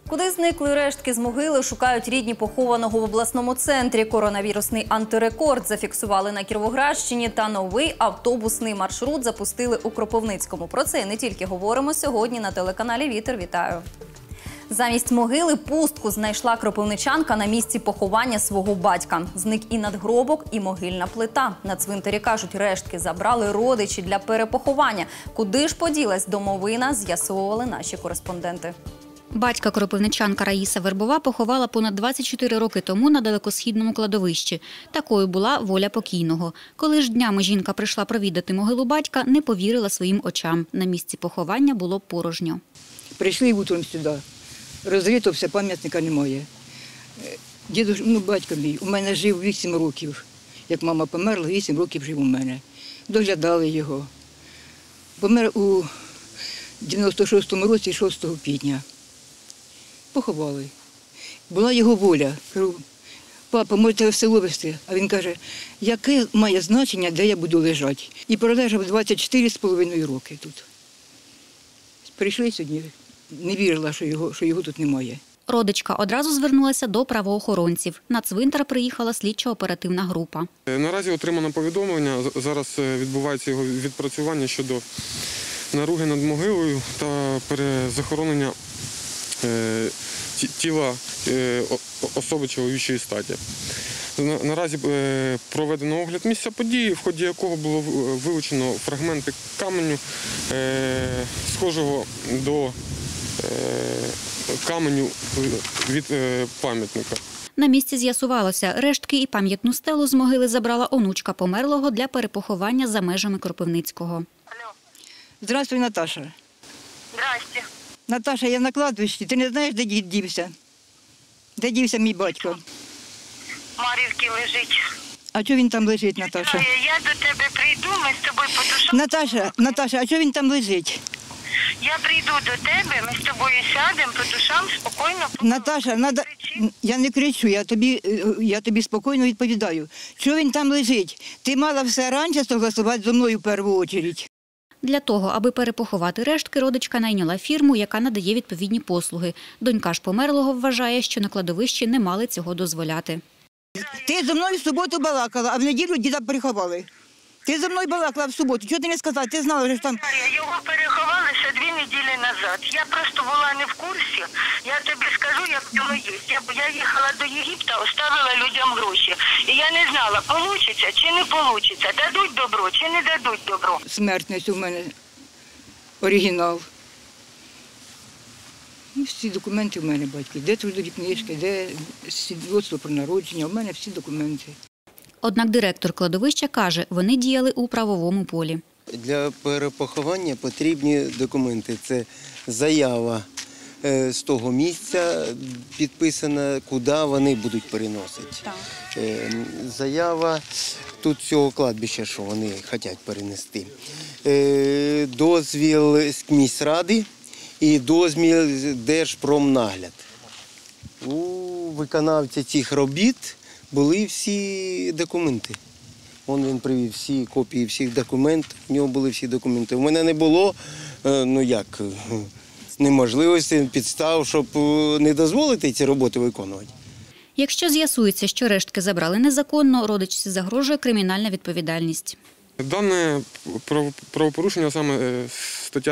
Куди зникли рештки з могили, шукають рідні похованого в обласному центрі. Коронавірусний антирекорд зафіксували на Кіровоградщині та новий автобусний маршрут запустили у Кропивницькому. Про це і не тільки говоримо сьогодні на телеканалі «Вітер». Вітаю! Замість могили пустку знайшла кропивничанка на місці поховання свого батька. Зник і надгробок, і могильна плита. На цвинтарі, кажуть, рештки забрали родичі для перепоховання. Куди ж поділась домовина, з'ясовували наші кореспонденти. Батька кропивничанка Раїса Вербова поховала понад 24 роки тому на далекосхідному кладовищі. Такою була воля покійного. Коли ж днями жінка прийшла провідати могилу батька, не повірила своїм очам. На місці поховання було порожньо. Прийшли утром сюди. Розрито все, пам'ятника немає. Батько мій у мене жив 8 років. Як мама померла, 8 років жив у мене. Доглядали його. Помер у 96-му році, 6 квітня. Поховали. Була його воля. Кажу, папа, можете в село везти? А він каже, яке має значення, де я буду лежати. І пролежав 24,5 роки тут. Прийшли сьогодні, не вірила, що його тут немає. Родичка одразу звернулася до правоохоронців. На цвинтар приїхала слідчо-оперативна група. Наразі отримано повідомлення, зараз відбувається його відпрацювання щодо наруги над могилою та перезахоронення тіла особи чоловічої статі. Наразі проведено огляд місця події, в ході якого було вилучено фрагменти каменю, схожого до каменю від пам'ятника. На місці з'ясувалося, рештки і пам'ятну стелу з могили забрала онучка померлого для перепоховання за межами Кропивницького. Здравствуй, Наташа. Здрасте. Наташа, я на кладбищі. Ти не знаєш, де дід дівся? Де дівся мій батько? Марівки лежить. А чого він там лежить, Наташа? Я до тебе прийду, ми з тобою подушимо. Наташа, а чого він там лежить? Я прийду до тебе, ми з тобою сядемо, по душам, спокійно. Наташа, я не кричу, я тобі спокійно відповідаю. Чого він там лежить? Ти мала все раніше согласувати зі мною в першу чергу. Для того, аби перепоховати рештки, родичка найняла фірму, яка надає відповідні послуги. Донька ж померлого вважає, що на кладовищі не мали цього дозволяти. Ти зі мною в суботу балакала, а в неділю діда переховали. Ти зі мною балакала в суботу. Чого ти не сказала? Ти знала, що там... Його переховали ще 2 неділі назад. Я просто була не в курсі. Я тобі скажу, як воно є. Я їхала до Єгипта, оставила людям гроші. І я не знала, получиться чи не получиться, дадуть добро чи не дадуть добро. Смертність у мене оригінал. Всі документи в мене, батьки. Де трудові книжки, де свідоцтво про народження. У мене всі документи. Однак директор кладовища каже, вони діяли у правовому полі. Для перепоховання потрібні документи. Це заява з того місця підписана, куди вони будуть переносити. Заява тут цього кладбища, що вони хочуть перенести. Дозвіл з міськради і дозвіл Держпромнагляд. У виконавця цих робіт були всі документи. Він привів всі копії всіх документів, у нього були всі документи. У мене не було, неможливості, підстав, щоб не дозволити ці роботи виконувати. Якщо з'ясується, що рештки забрали незаконно, родичці загрожує кримінальна відповідальність. Дане правопорушення, саме стаття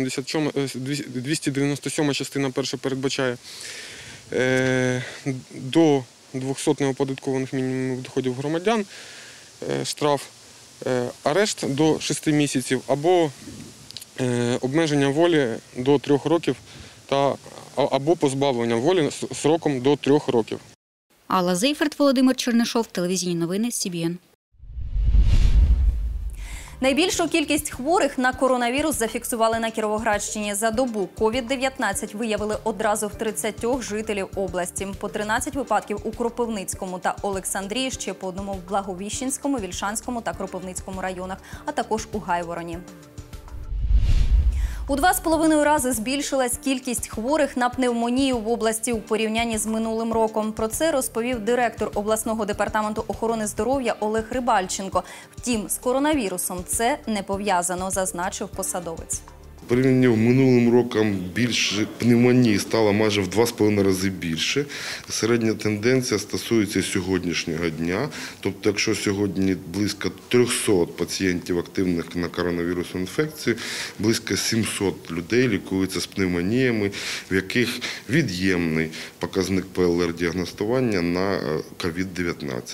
297 частина 1 передбачає до 200 неоподаткованих мінімумів доходів громадян, штраф, арешт до 6 місяців або обмеження волі до 3 років або позбавлення волі сроком до 3 років. Алла Зейферт, Володимир Чернишов, телевізійні новини СІБІН. Найбільшу кількість хворих на коронавірус зафіксували на Кіровоградщині. За добу COVID-19 виявили одразу в 30 жителів області. По 13 випадків у Кропивницькому та Олександрії, ще по одному в Благовіщенському, Вільшанському та Кропивницькому районах, а також у Гайвороні. У 2,5 рази збільшилась кількість хворих на пневмонію в області у порівнянні з минулим роком. Про це розповів директор обласного департаменту охорони здоров'я Олег Рибальченко. Втім, з коронавірусом це не пов'язано, зазначив посадовець. порівнянні з минулим роком більше пневмонії стало майже в 2,5 рази більше. Середня тенденція стосується сьогоднішнього дня. Тобто, якщо сьогодні близько 300 пацієнтів активних на коронавірусну інфекцію, близько 700 людей лікуються з пневмоніями, в яких від'ємний показник ПЛР-діагностування на COVID-19.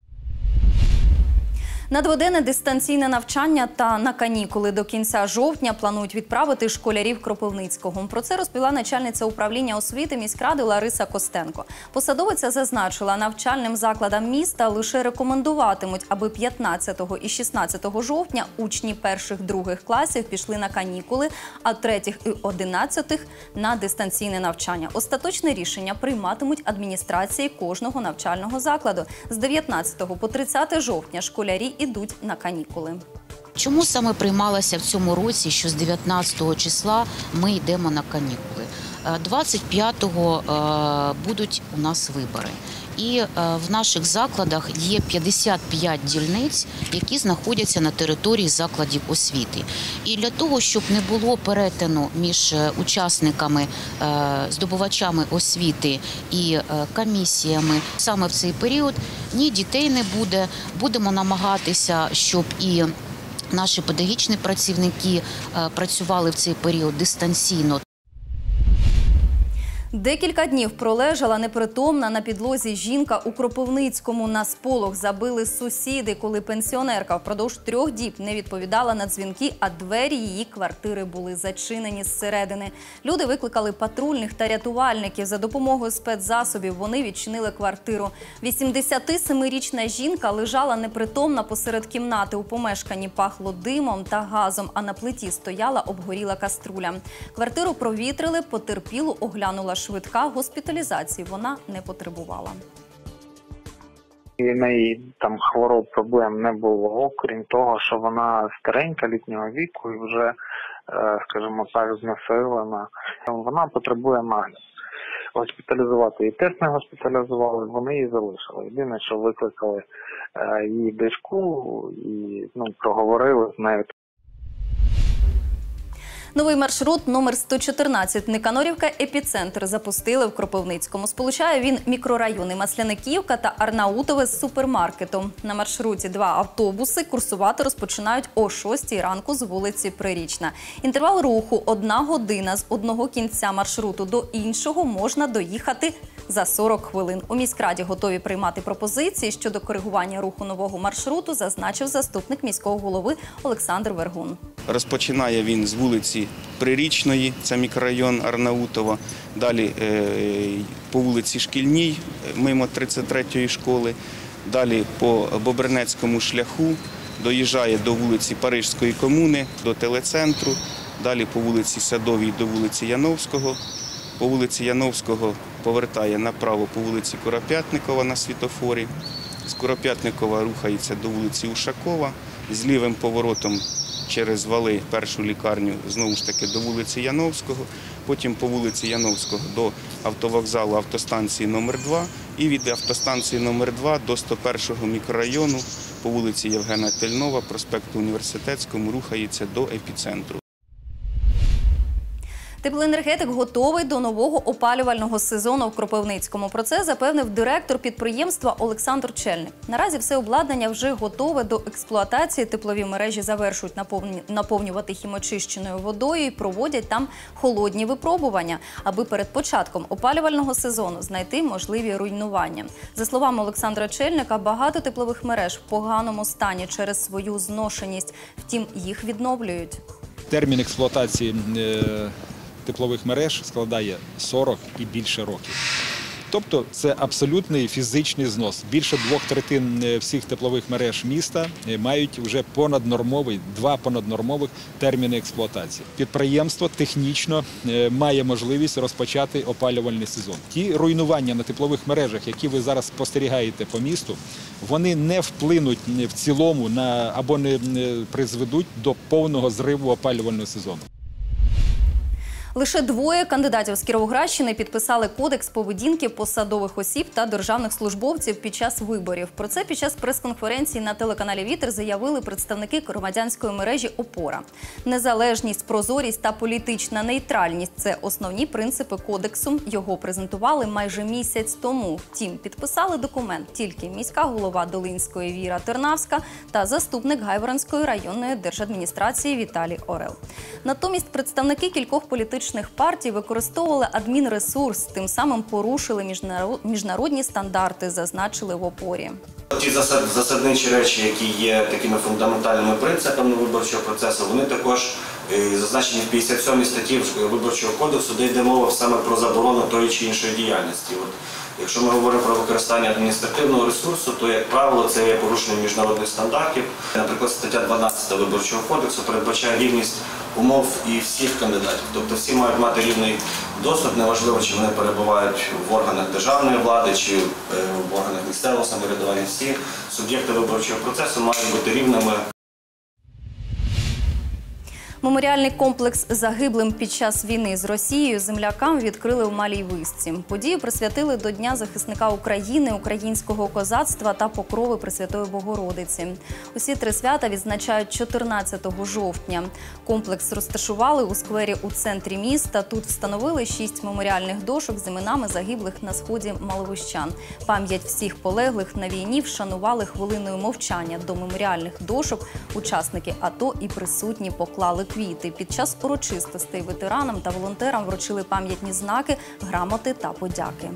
На дводенне дистанційне навчання та на канікули до кінця жовтня планують відправити школярів Кропивницького. Про це розповіла начальниця управління освіти міськради Лариса Костенко. Посадовиця зазначила, навчальним закладам міста лише рекомендуватимуть, аби 15 і 16 жовтня учні перших-других класів пішли на канікули, а третіх і 11 на дистанційне навчання. Остаточне рішення прийматимуть адміністрації кожного навчального закладу. З 19 по 30 жовтня школярі ідуть на канікули. Чому саме приймалося в цьому році, що з 19 числа ми йдемо на канікули? 25-го будуть у нас вибори. І в наших закладах є 55 дільниць, які знаходяться на території закладів освіти. І для того, щоб не було перетину між учасниками, здобувачами освіти і комісіями саме в цей період, ні дітей не буде. Будемо намагатися, щоб і наші педагогічні працівники працювали в цей період дистанційно. Декілька днів пролежала непритомна на підлозі жінка у Кропивницькому. На сполох забили сусіди, коли пенсіонерка впродовж 3 діб не відповідала на дзвінки, а двері її квартири були зачинені зсередини. Люди викликали патрульних та рятувальників. За допомогою спецзасобів вони відчинили квартиру. 87-річна жінка лежала непритомна посеред кімнати. У помешканні пахло димом та газом, а на плиті стояла обгоріла каструля. Квартиру провітрили, потерпілу оглянула швидка, госпіталізації вона не потребувала. У неї там хвороб, проблем не було, крім того, що вона старенька, літнього віку і вже, скажімо так, знесилена. Вона потребує нагляду. Госпіталізувати її теж не госпіталізували, вони її залишили. Єдине, що викликали її дочку і проговорили з нею. Новий маршрут номер 114 Никанорівка-Епіцентр запустили в Кропивницькому. Сполучає він мікрорайони Масляниківка та Арнаутове з супермаркетом. На маршруті 2 автобуси курсувати розпочинають о 6 ранку з вулиці Прирічна. Інтервал руху – 1 година. З одного кінця маршруту до іншого можна доїхати за 40 хвилин. У міськраді готові приймати пропозиції щодо коригування руху нового маршруту, зазначив заступник міського голови Олександр Вергун. Розпочинає він з вулиці Прирічної, це мікрорайон Арнаутова, далі по вулиці Шкільній, мимо 33-ї школи, далі по Бобринецькому шляху, доїжджає до вулиці Парижської комуни, до телецентру, далі по вулиці Садовій до вулиці Яновського, по вулиці Яновського повертає направо по вулиці Куропятникова на світлофорі, з Куропятникова рухається до вулиці Ушакова, з лівим поворотом через вали першу лікарню, знову ж таки, до вулиці Яновського, потім по вулиці Яновського до автовокзалу автостанції номер 2 і від автостанції номер 2 до 101-го мікрорайону по вулиці Євгена Тельнова, проспекту Університетському рухається до епіцентру. Теплоенергетик готовий до нового опалювального сезону в Кропивницькому. Про це запевнив директор підприємства Олександр Чельник. Наразі все обладнання вже готове до експлуатації. Теплові мережі завершують наповнювати хімочищеною водою і проводять там холодні випробування, аби перед початком опалювального сезону знайти можливі руйнування. За словами Олександра Чельника, багато теплових мереж в поганому стані через свою зношеність. Втім, їх відновлюють. Термін експлуатації теплових мереж складає 40 і більше років. Тобто це абсолютний фізичний знос. Більше 2/3 всіх теплових мереж міста мають вже понаднормовий, 2 понаднормових терміни експлуатації. Підприємство технічно має можливість розпочати опалювальний сезон. Ті руйнування на теплових мережах, які ви зараз спостерігаєте по місту, вони не вплинуть в цілому або не призведуть до повного зриву опалювального сезону. Лише 2 кандидатів з Кіровоградщини підписали кодекс поведінки посадових осіб та державних службовців під час виборів. Про це під час прес-конференції на телеканалі «Вітер» заявили представники громадянської мережі «Опора». Незалежність, прозорість та політична нейтральність – це основні принципи кодексу. Його презентували майже місяць тому. Втім, підписали документ тільки міська голова Долинської Віра Тернавська та заступник Гайворонської районної держадміністрації Віталій Орел. Натомість представники кількох політичних партій використовували адмінресурс, тим самим порушили міжнародні стандарти, зазначили в «Опорі». Ті засадничі речі, які є такими фундаментальними принципами виборчого процесу, вони також зазначені в 57 статті Виборчого кодексу, де йде мова саме про заборону тої чи іншої діяльності. Якщо ми говоримо про використання адміністративного ресурсу, то, як правило, це є порушення міжнародних стандартів. Наприклад, стаття 12 Виборчого кодексу передбачає рівність умов і всіх кандидатів. Тобто всі мають мати рівний доступ, неважливо, чи вони перебувають в органах державної влади, чи в органах місцевого самоврядування. Всі суб'єкти виборчого процесу мають бути рівними. Меморіальний комплекс загиблим під час війни з Росією землякам відкрили у Малій Висці. Подію присвятили до Дня захисника України, українського козацтва та Покрови Пресвятої Богородиці. Усі 3 свята відзначають 14 жовтня. Комплекс розташували у сквері у центрі міста. Тут встановили 6 меморіальних дошок з іменами загиблих на сході маловищан. Пам'ять всіх полеглих на війні вшанували хвилиною мовчання. До меморіальних дошок учасники АТО і присутні поклали квіти. Під час урочистостей ветеранам та волонтерам вручили пам'ятні знаки, грамоти та подяки.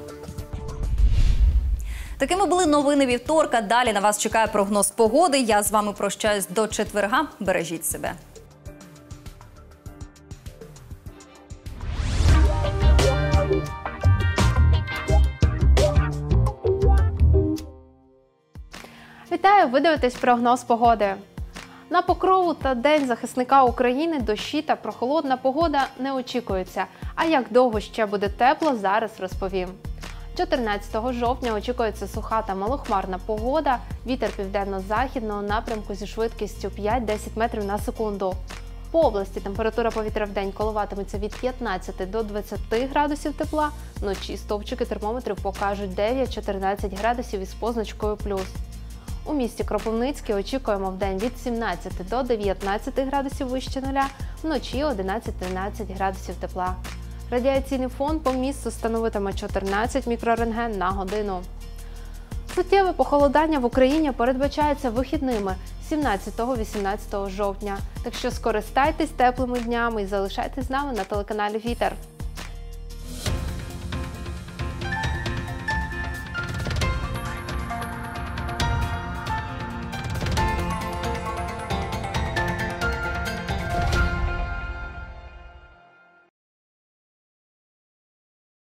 Такими були новини вівторка. Далі на вас чекає прогноз погоди. Я з вами прощаюсь до четверга. Бережіть себе. Вітаю! Ви дивитесь прогноз погоди. На Покрову та День захисника України дощі та прохолодна погода не очікуються. А як довго ще буде тепло, зараз розповім. 14 жовтня очікується суха та малохмарна погода, вітер південно-західного напрямку зі швидкістю 5-10 метрів на секунду. По області температура повітря в день коливатиметься від 15 до 20 градусів тепла, вночі стовпчики термометрів покажуть 9-14 градусів із позначкою плюс. У місті Кропивницький очікуємо вдень від 17 до 19 градусів вище нуля, вночі 11-13 градусів тепла. Радіаційний фон по місту становитиме 14 мікрорентген на годину. Суттєве похолодання в Україні передбачається вихідними 17-18 жовтня. Так що скористайтесь теплими днями і залишайтесь з нами на телеканалі «Вітер».